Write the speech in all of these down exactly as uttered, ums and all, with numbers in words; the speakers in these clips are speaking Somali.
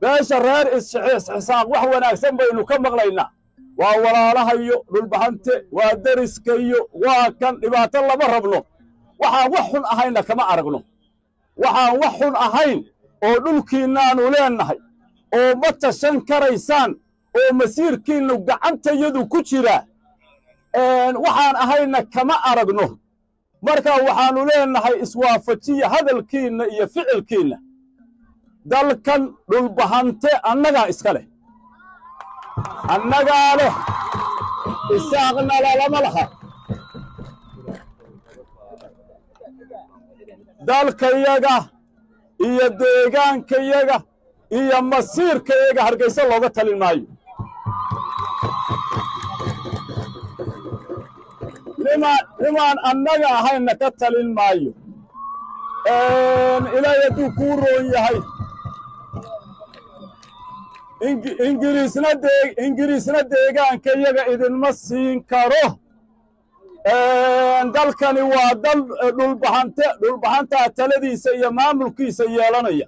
beesha reer isxaaq wax wanaagsan baynu ka maqlaynaa waa walaalahayo dhulbahante waa dariskayo waa kan dhibaato lama rabno waxaan wax xun ahayna kama aragno waxaan wax xun ahayn oo dhulkiinnaanu leennahay oo ma tashan karaysaan oo masiirkiinnu gacantayadu ku jira waxaan ahayna kama aragno marka waxaanu leennahay iswaafajiya hadalkiinna iyo ficilkiinna dalkan dhulbahante annagaa iska leh annagaa leh isaaqna lalama laha dalkayaga iyo deegaankayaga iyo masiirkayaga hargaysa looga talin maayo nimaan annaga ahayna ka talin maayo ilaahay hadduu kuu roon yahay ingiriisna deegaankayaga idinma siin karo dalkani waa dal dhulbahante dhulbahantaa taladiisa iyo maamulkiisa yeelanaya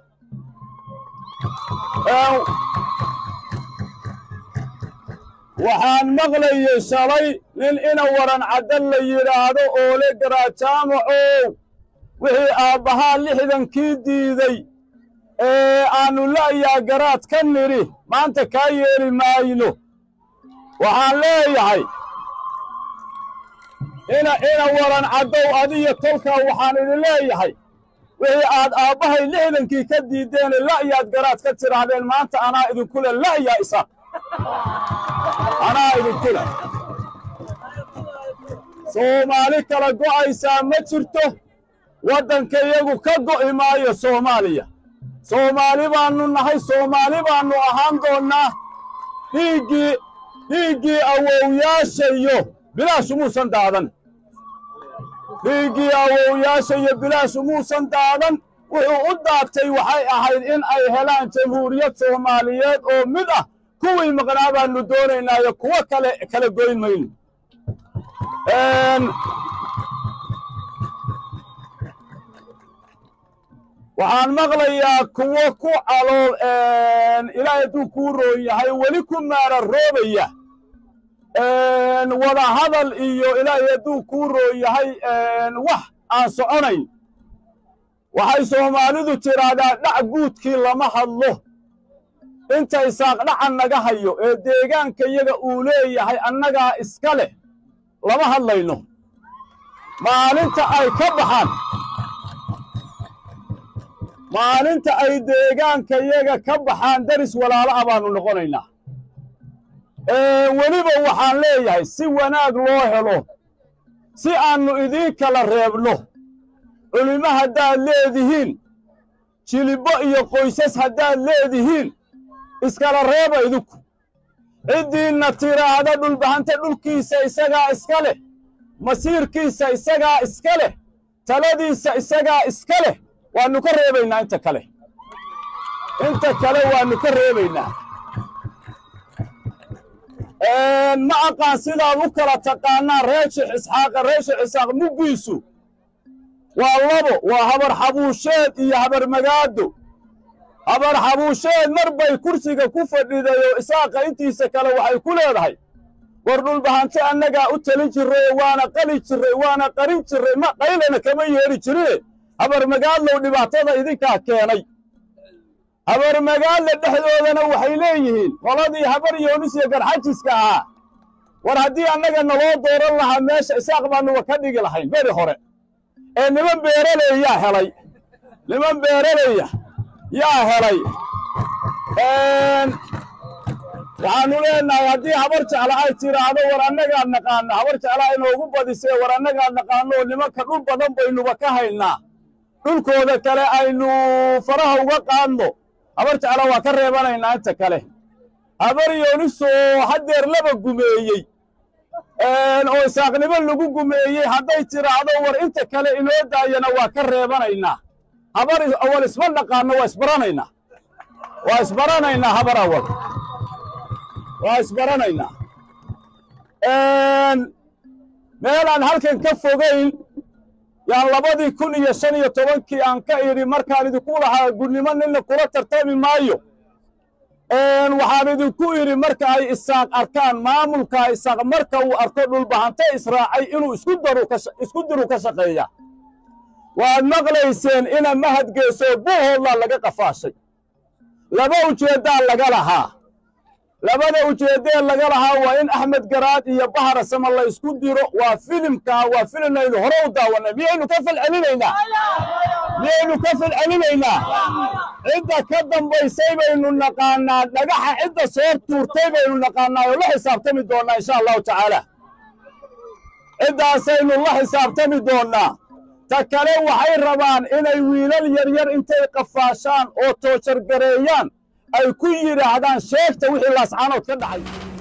waxaan maqlayay shalay nin ina waran caddan la yidhaahdo oo le garaajaamacow wixii aabbahaa lixdankii diiday ee aannu la'yaa garaad ka nidhi maanta kaa yeeli maayno waxaan leeyahay ina ina waran caddow adiyo tolkaa waxaan idin leeyahay wixii aad aabbahay lixdankii ka diiddeene la'yaad garaad ka tidhaahdeen maanta anaa idinku le la'yaa isaaq anaa idinku leh soomaali kala go'aysaa ma jirto waddankayagu ka go'i maayo soomaaliya soomaali baannu nahay soomaali baannu ahaan doonnaa dhiiggii dhiiggii awowyaashayo bilaash umuusan daadan dhiiggii awowyaashayo bilaash umuusan daadan wuxuu u daatay waxay ahayd in ay helaan jamhuuriyad soomaaliyeed oo mid ah kuwii maqnaa baannu doonaynaayo kuwo kale kala goyn mayno waxaan maqlayaa kuwo ku calool ilaahay hadduu kuu roon yahay weli ku maararoobaya wada hadal iyo ilaahay hadduu kuu roon yahay wax aan soconayn waxay soomaalidu tidhaahdaa dhac guudkii lama hadlo inta isaaq dhacan naga hayo ee deegaankayaga uu leeyahay annagaa iska leh lama hadlayno maalinta ay ka baxaan maalinta ay deegaankayaga ka baxaan daris walaalo ah baannu noqonaynaa weliba waxaan leeyahay si wanaag loo helo si aannu idiin kala reebno culimo haddaad leedihiin jilibbo iyo qoysas haddaad leedihiin iskala reeba idinku ciddiinna tiraahda dhulbahante dhulkiisa isagaa iska leh masiirkiisa isagaa iska leh taladiisa isagaa iska leh waannu ka reebaynaa inta kale inta kale waannu ka reebaynaa ma aqaan sidaad u kala taqaanaan reer sheekh isxaaqa reer sheekh isxaaq muggiisu waa labo waa habar xabuusheed iyo habar magaado habar xabuusheed mar bay kursiga ku fadhidayoo isaaqa intiisa kale waxay ku leedahay war dhulbahante annagaa u talin jirray waana qali jirray waana qarin jirray ma qaylana kama yeedhi jirine habar magaadlow dhibaatada idinkaa keenay habar magaadle dhexdoodana waxay leeyihiin qoladii habar yoonis iyo garxajiska ahaa war haddii annaga naloo dooran lahaa meesha isaaq baannuba ka dhigi lahayn beri hore ee niman beeraley yaa helay niman beeraleya yaa helay waxaannu leennahay haddii habar jecla ay tiraahdo war annagaa naqaana habar jeclaa inoogu badisee war annagaa naqaanoo nimanka dhul badan baynuba ka haynaa dhulkooda kale aynu faraha uga qaadno habar jecla waa ka reebanaynaa inta kale habar yoonisoo haddeer laba gumeeyey oo isaaqnimo lagu gumeeyey hadday tiraahdo war inta kale inoo daayana waa ka reebanaynaa habar awal isma dhaqaanno waa isbaranaynaa waa isbaranaynaa habar awal waa isbaranaynaa meelaan halkan ka fogayn yaan labadii kun iyo shan iyo tobankii aan ka idhi markaan idinku lahaa gudnimo ninna kula tartami maayo een waxaan idinku yidhi marka ay isaaq arkaan maamulka isaaq marka uu arko dhulbahante israacay inuu isku daru ka isku diru ka shaqeeya waad maqlayseen ina mahadgeeso buuhoodla laga qafaashay laba ujeedaa laga lahaa labada ujeedee laga lahaa waa in Axmed Garaad iyo Bahar Sama la isku diro waa filimka waa filimnaydu hore u daawanay miyaynu ka falcelinaynaa miyaynu ka falcelinaynaa cidda ka dambaysay baynu naqaanaa dhagaxa cidda soo tuurtay baynu naqaanaa oo la xisaabtami doonaa insha Allah tacaala ciddaasaynu la xisaabtami doonaa ta kale waxay rabaan inay wiilal yar yar intay qafaashaan oo toojar gareeyaan ay ku yiraahdaan sheegta wixii laascaanood ka dhacay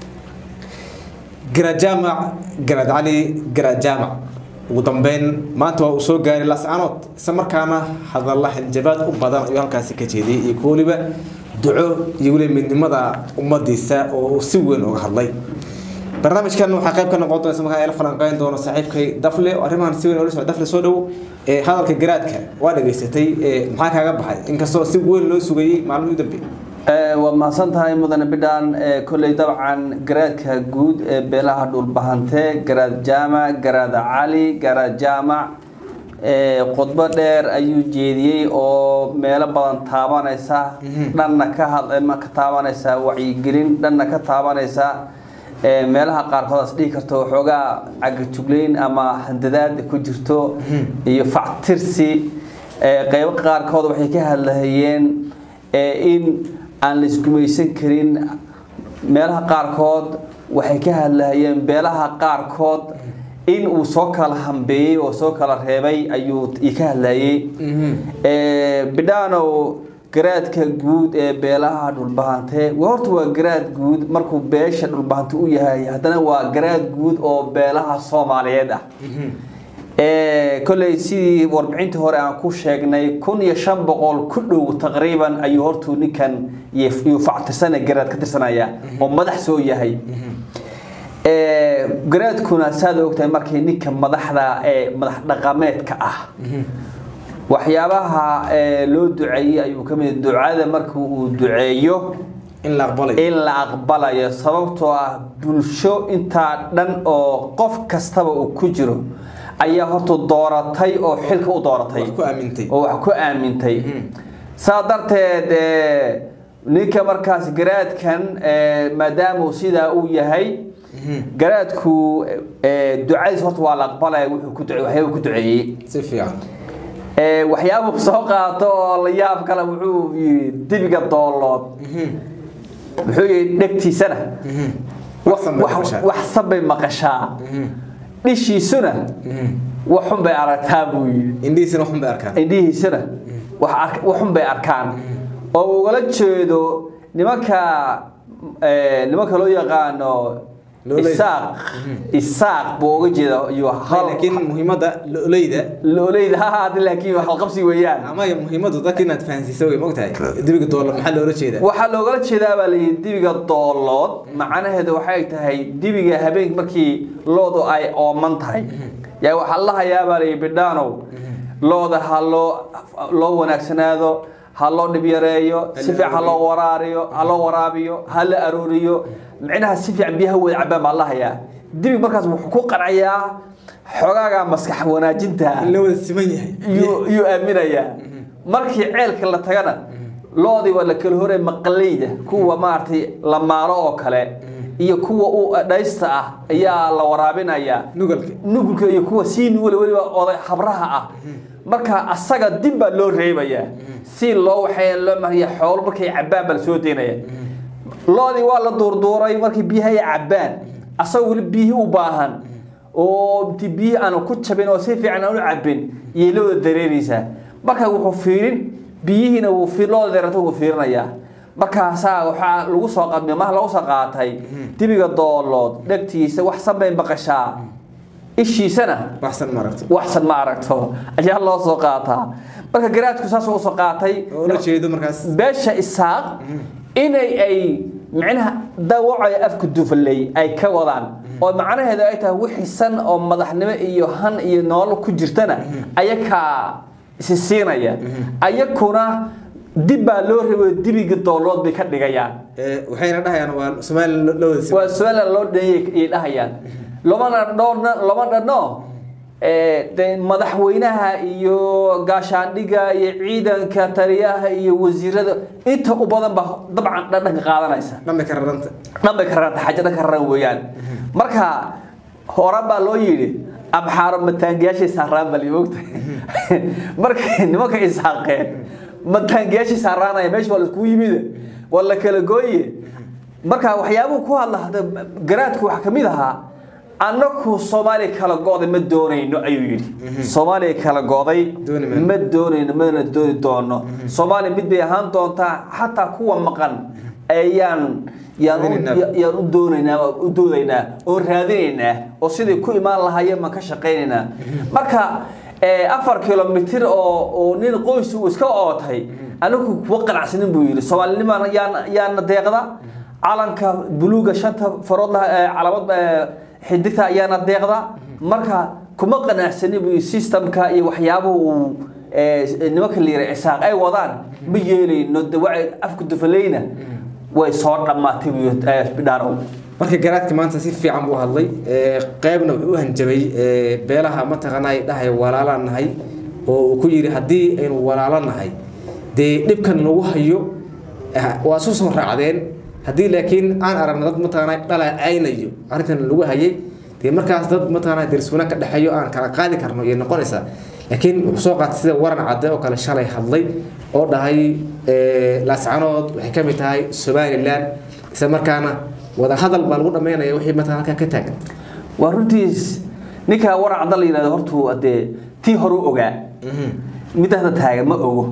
Garaad Jaamac Garaad Cali Garaad Jaamac ugu dambeyn maanta waa uu soo gaaray laascaanood isla markaana hadalla hanjabaad u badan ayuu halkaasi ka jeediyay iyo kooliba duco iyo weli midnimada ummadiisa oo si weyn uga hadlay barnaamijkan waxa qayb ka noqon doona markaa ay la falanqeyn doono saaxiibkay Dafle oo arrimahan si weyn oo soo Dafle soo dhaw ee hadalka garaadka waa dhageysatay ee maxaa kaaga baxay inkastoo si weyn loo sugayay maalmihii dambe وما سنتهاي مدن بدان كل طبعا جراد كجود بلا هدول بهانته جراد جامع جراد علي جراد جامع قطبة دير أيو جدي أو ميلا بدن تابان إسا لأن كهال ما كتابان إسا وعي جرين لأن كتابان إسا ميلا قار خلاص دي كرتو حوجا عجتولين أما هندداد كجرتو يفعترسي قيب قار كود وحكي كهالهين إن aan la isku meeysan karin meelaha qaar kood waxay ka hadlayeen beelaha qaar kood in uu soo kala hambeeyay oo soo kala reebay ayuu ka hadlayay ee bidano garaadka guud ee beelaha dhulbahante horta waa garaad guud markuu beesha dhulbahante u yahay hadana waa garaad guud oo beelaha Soomaaliyeed ah ee kulay si warbixinta hore aan ku sheegnay kun iyo shan boqol ku dhow taqriiban ay hortu ninkan iyo factirsana garaad ka tirsanaya oo madax soo yahay ee garaadkuna saad ogtay markii ninka madaxda ee madax dhaqameedka ah waxyaabaha ee loo duceeyay ayuu kamid ducada markuu uu duceeyo in la aqbalayo in la aqbalayo sababtoo ah bulsho inta dhan oo qof kastaba uu ku jiro ayaa horta dooratay oo xilka u dooratay ku aamintay oo wax ku aamintay saadarteed ninka markaas garaadkan maadaama sida uu yahay garaadku ducadiis horta waa la aqbalay wuxuu ku duceeyay waxyaabo ku duceeyay si fiican ee waxyaabo soo qaato oo la yaab kale wuxuu yiri dibiga doolood wuxuu yiri dhegtiisana wax sabay maqashaa دشيسنا وحن بأركان إنديسنا وحن بأركان إنديسنا وحن بأركان أو ولا تشيدو نمكا نمكا لو يقانو إساق إساق بوجد يوحنا لكن مهمة ده لوليدة لوليدة هذا لكن حلقبسي ويان أما هي مهمة ده كنا تفانسي سوي مقطع دبيق الدولار محل ولا شيء ده وحلو ولا شيء ده بالي دبيق الدولار معنا هذا وحاجة هاي دبيق هبين مركي لودو أي أمانت هاي يا وحلا يا بالي بدانو لوده هالو لو ونكسنادو هالو دبيريو سفع هالو وراريو هالو ورابيو هل أروريو معناها سفع بيها هو عبام الله يا دبيق مركز وحقوق رعيا حقاقا مسكح وناجنتها اللي هو السمية يو يو أمينة يا مركي عيلك اللي تجانا لودي ولا كل هوري مقليدة كوا مارتي لما رأوا كله iyo kuwa uu dhaysta ah ayaa la waraabinaya nugalka nugalka iyo kuwa siin wali wali oday habraha ah marka asaga dib baa loo reebaya si loo waxay loo mariyo xoolo markay cabaan bal soo deynaya loodi waa la duurduuray markii biyaha ay cabaan asaga wali biyaha u baahan oo intii biyaha aan ku jabin oo si fiican u cabin iyo loo dareeraysa marka wuxuu fiirin biyihina uu fiiloo deerato uu fiirinaya markaas waxa lagu soo qadmay ma lagu soo qaatay dibiga doolood dhagtiisa wax sabay baqashaa ishiisana waxsan ma aragto waxsan ma aragto ayaa loo soo qaataa marka garaadku saas uu soo qaatay oo la jeedo markaas beesha isaaq inay ay macnaha dawacay afku dufalay ay ka wadaan oo macnaheedu ay tahay wixisan oo madaxnimo iyo han iyo nolol ku jirtana ayaka si siinaya ayakuna dib baa loo rabay dibiga doolood bay ka dhigayaan waxayna dhahayaan waa Soomaali loo wada waa Soomaali loo dheeyay dhahayaan lama dhoorna lama dhano ee madaxweynaha iyo gaashaandhiga iyo ciidanka taliyaha iyo wasiirada inta u badan ba dabcan dhadhanka qaadanaysa dhanba ka raranta dhanba ka raranta xajada ka raran weeyaan marka hore baa loo yiri abxaar mataangayaashay saaraan bal yoogta marka nimanka isaaqeen mataangayaashay saaraanaya meesha wala isku yimid wala kala gooye marka waxyaabo ku hadlahada garaadku wax kamid aha annaku Soomaali kala gooday ma doonayno ayuu yiri Soomaali kala gooday ma doonayno ma dooni doono Soomaali mid bay ahaan doontaa hatta kuwa maqan ayaan yaan u doonaynaa u doodaynaa oo raadinaynaa oo sidii ku imaan lahaayeen ma ka shaqeynaynaa marka afar kilomitir oo oo nin qoys uu iska ootay anagu ku qanacsanin buu yiri Soomaalnimo yaan yaan deeqda calanka buluuga shanta farood la calaamad xiddigta ayaana deeqda marka kuma qanacsanin buu systemka iyo waxyaabaha uu nimanka liiray isaaq ay wadaan ma yeelayno dawaa afku dufaleeyna way soo dhamaatay bidhaaro marka garaadka maanta si fiican buu hadlay qaybna wuxuu hanjabay beelaha ma taqaanay dhahay walaalanahay oo ku yiri hadii aynu walaalanahay de dibkan lagu hayo waa soo soo raacdeen hadii laakiin aan aragno dad ma taqaanay dhala aynayo arintan lagu hayay de markaas dad ma taqaanay dirsuna ka dhaxayo aan kala qaadi karno iyo noqonaysa laakiin wuxuu soo qaatay sida waran cad oo kala shalay hadlay oo dhahay laascanood waxay ka mid tahay Somaliland isla markaana wada hadal baa lagu dhameynaya wixii maanta halka ka taagan waa runtiis ninka waran cad la yiraahdo hortu ade tii hore ogaa midada taagan ma ogo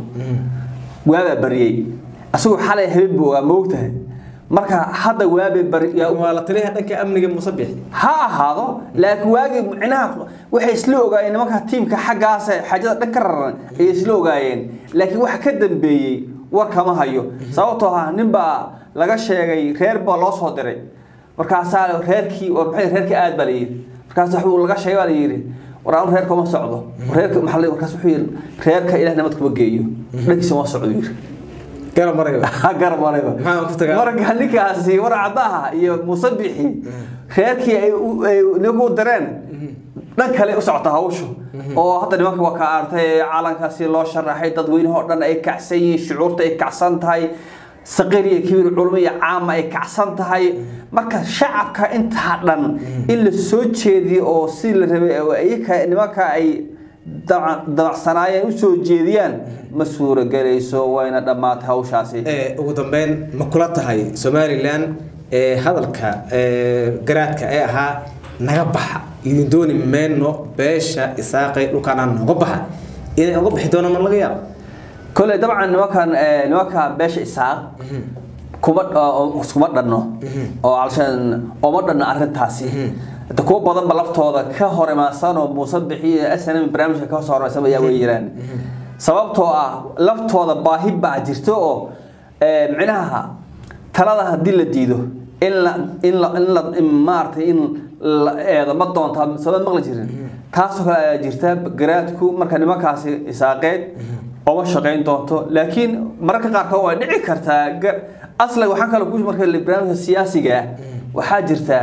waaba bariyay asoo xalay habib buu ogaa moogtahay marka hadda waabe bariya waa la taliyaha dhanka amniga musabix ha ahaado laakiin waagi macnaha waxay isla ogaayeen nimanka tiimka xaggaas xajada dhanka raran ay isla ogaayeen laakiin waxa ka dambeeyay war kama hayo sababtoo ah ninba laga sheegay reer baa loo soo diray markaas reerkii oo maxay reerka aad baa leeyahay markaas wuxuu laga sheegay baa leeyahay waraan reerka ma socdo reerka maxalli markaas wuxuu reerka ilaahay nabad kuma geeyo dhankiisa ma socdo yiri garab marayba garab marayba maxaa ku tagaa marka ninkaasi war cadaha iyo musabixi reerkii ay nagu dareen dhan kale u socota hawshu oo hadda nimanka waa ka artay calankaasi loo sharaxay dadweynaha oo dhan ay kacsan yihiin shucuurta ay kacsan tahay saqiriya kibir culmiya caama ay kacsan tahay marka shacabka inta dhan in la soo jeediyo oo si la rabay ay nimanka ay dabacsanaayeen u soo jeediyaan ma suura galayso wayna dhamaatay hawshaasi ee ugu dambeyn ma kula tahay Somaliland ee hadalka ee garaadka ay ahaa naga baxa idin dooni meeno beesha isaaqay dhulkana naga baxa inay uga bixi doonaan laga yaab kale dabcan nimankan nimanka beesha isaaq kuma kuma dhanno oo alshan oo ma dhanno arintaasi inta ku badan balaftooda ka horeemaasan oo musabixiye asana barnaamijka ka soo horeeyay ayaa weeyiraan sababtoo ah laftooda baahi baa jirto oo ee macnaha talada hadii la diido in la in la in la maartay in eeda ma doonta sabab maqla jirin taas oo kale jirta garaadku marka nimankaasi isaaqeed oo ma shaqeyn doonto laakiin marka qaar ka waa dhici kartaa aslan waxaan kala ku marka barnaamijka siyaasiga waxa jirta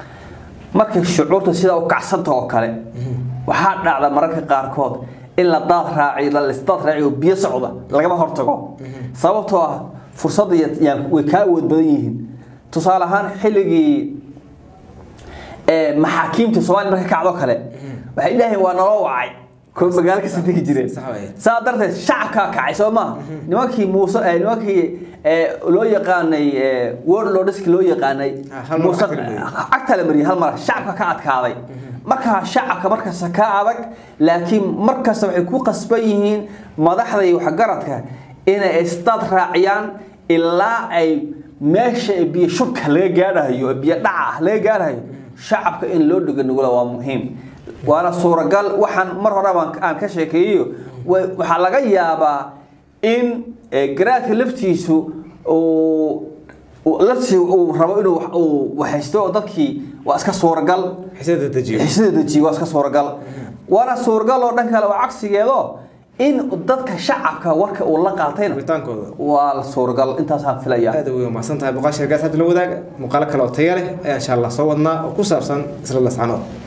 marka shucuurta sida u kacsanta oo kale waxa dhacda marka qaar kood in la daad raaci la listaad raaci oo biyo socda laga hortago sababtoo ah fursad yaan way ka awood badan yihiin tusaale ahaan xilligii ee maxaakiimta Soomaaliya marka kacdo kale waxa ilaahay waa noo wacay ko magaalka sidii jireen saa darteed shacabka kacay Soomaa nimankii Muuse ee nimankii ee loo yaqaanay warlordska loo yaqaanay Muuse agta la mariyay hal mar shacabka ka adkaaday marka shacabka markaas ka adag laakiin markaas waxay ku qasban yihiin madaxda iyo waxgaradka inay istaad raaciyaan ilaa ay meesha biyo shubka laga gaarayo biyo dhaca laga gaarayo shacabka in loo dhigo nugula waa muhiim waana suuragal waxaan mar hore aan ka sheekeeyo waxa laga yaabaa in garaadka laftiisu oo lafti uu rabo inuu waxaysto dadkii waa iska suuragal xisada dajiyo xisada dajiyo waa iska suuragal waana suuragal oo dhan kale waa cagsigeedo in dadka shacabka warka uu la qaatayna bitaankooda waa suuragal intaas aan filaya aad weey ma santahay boqoshirkaas hadda la wadaaga muqaal kale oo tayo leh ayaa insha Allah soo wadnaa oo ku saabsan isla lascano